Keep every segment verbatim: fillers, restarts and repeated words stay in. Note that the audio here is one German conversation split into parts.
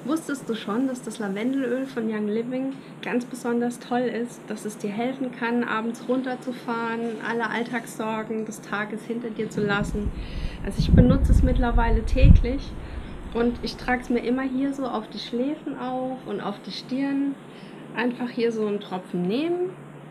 Wusstest du schon, dass das Lavendelöl von Young Living ganz besonders toll ist, dass es dir helfen kann, abends runterzufahren, alle Alltagssorgen des Tages hinter dir zu lassen? Also ich benutze es mittlerweile täglich und ich trage es mir immer hier so auf die Schläfen auf und auf die Stirn. Einfach hier so einen Tropfen nehmen,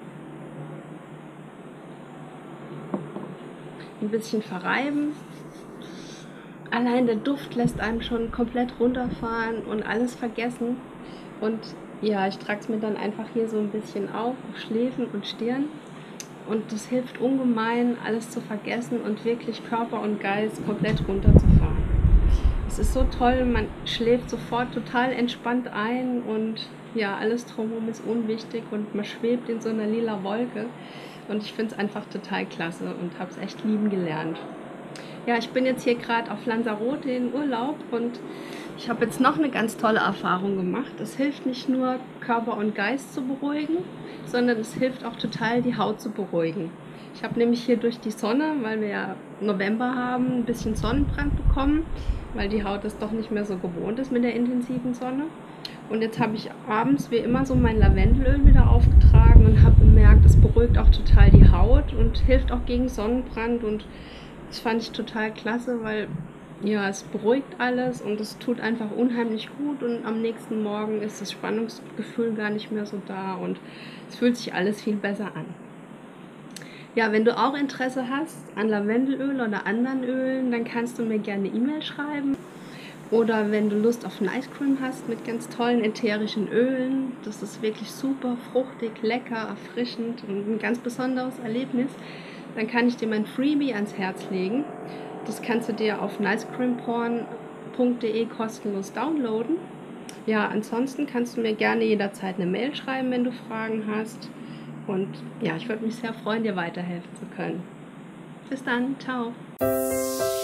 ein bisschen verreiben. Allein der Duft lässt einem schon komplett runterfahren und alles vergessen. Und ja, ich trage es mir dann einfach hier so ein bisschen auf, auf Schläfen und Stirn. Und das hilft ungemein, alles zu vergessen und wirklich Körper und Geist komplett runterzufahren. Es ist so toll, man schläft sofort total entspannt ein und ja, alles drumherum ist unwichtig und man schwebt in so einer lila Wolke. Und ich finde es einfach total klasse und habe es echt lieben gelernt. Ja, ich bin jetzt hier gerade auf Lanzarote in Urlaub und ich habe jetzt noch eine ganz tolle Erfahrung gemacht. Es hilft nicht nur, Körper und Geist zu beruhigen, sondern es hilft auch total, die Haut zu beruhigen. Ich habe nämlich hier durch die Sonne, weil wir ja November haben, ein bisschen Sonnenbrand bekommen, weil die Haut es doch nicht mehr so gewohnt ist mit der intensiven Sonne. Und jetzt habe ich abends wie immer so mein Lavendelöl wieder aufgetragen und habe bemerkt, es beruhigt auch total die Haut und hilft auch gegen Sonnenbrand. Und das fand ich total klasse, weil ja, es beruhigt alles und es tut einfach unheimlich gut und am nächsten Morgen ist das Spannungsgefühl gar nicht mehr so da und es fühlt sich alles viel besser an. Ja, wenn du auch Interesse hast an Lavendelöl oder anderen Ölen, dann kannst du mir gerne eine E-Mail schreiben. Oder wenn du Lust auf Nice Cream hast mit ganz tollen ätherischen Ölen, das ist wirklich super fruchtig, lecker, erfrischend und ein ganz besonderes Erlebnis, dann kann ich dir mein Freebie ans Herz legen. Das kannst du dir auf nice cream porn punkt de kostenlos downloaden. Ja, ansonsten kannst du mir gerne jederzeit eine Mail schreiben, wenn du Fragen hast. Und ja, ich würde mich sehr freuen, dir weiterhelfen zu können. Bis dann, ciao!